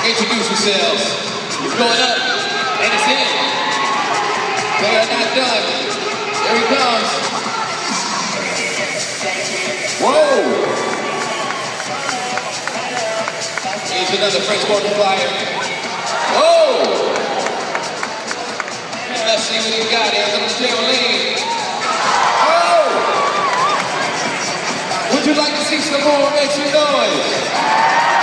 Introduce yourselves. It's going up, and it's in. They are not done. Here he comes. Whoa! Here's another French multiplier. Whoa! Let's see what he's got. Here's on the tail lane. Oh! Would you like to see some more? Make some noise.